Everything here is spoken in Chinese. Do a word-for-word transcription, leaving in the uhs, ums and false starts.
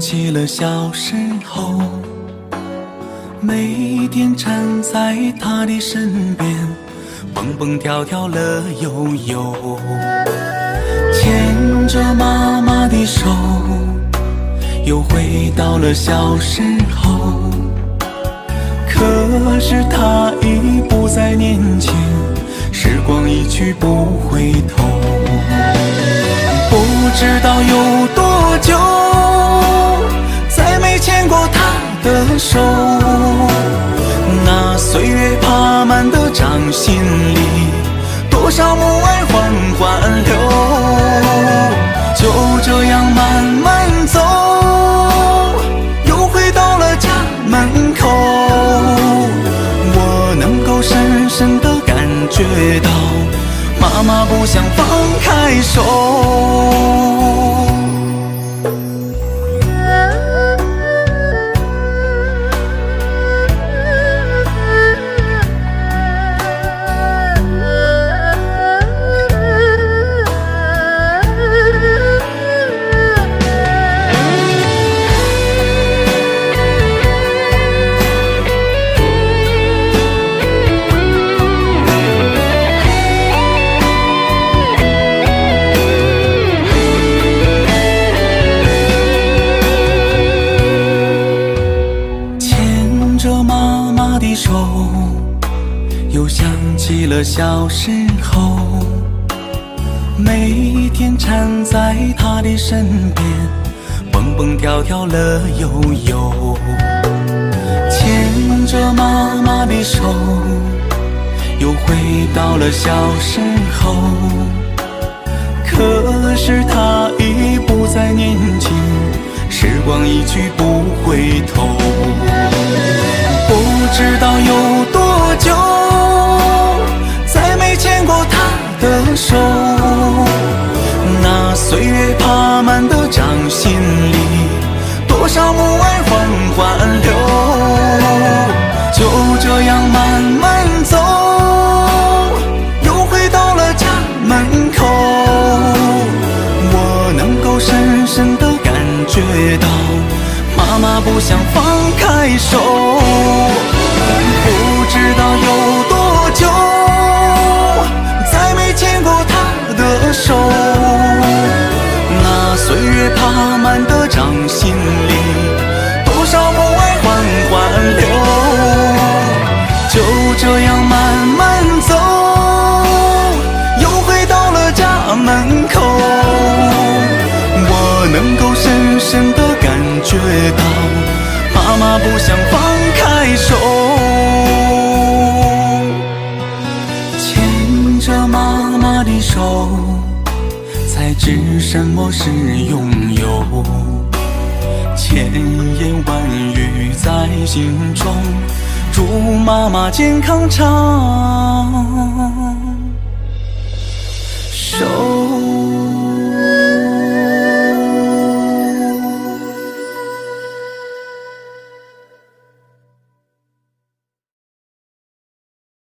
起了小时候，每天站在他的身边，蹦蹦跳跳乐悠悠，牵着妈妈的手，又回到了小时候。可是他已不再年轻，时光一去不回头。不知道有多久，再没牵过他的手，那岁月爬满的掌心里，多少母爱缓缓流。就这样慢慢走，又回到了家门口，我能够深深地感觉到，妈妈不想放开手。又想起了小时候，每天站在他的身边，蹦蹦跳跳乐悠悠，牵着妈妈的手，又回到了小时候。可是他已不再年轻，时光一去不回头。不知道有多久，再没牵过他的手，那岁月爬满的掌心里，多少母爱缓缓流。就这样慢慢走，又回到了家门口，我能够深深地感觉到，妈妈不想放开手。不知道有多久，再没牵过他的手，那岁月爬满的掌心里，多少母爱缓缓流。就这样慢慢走，又回到了家门口，我能够深深地感觉到，妈妈不想放开手。牵着妈妈的手，才知什么是拥有，千言万语在心中，祝妈妈健康长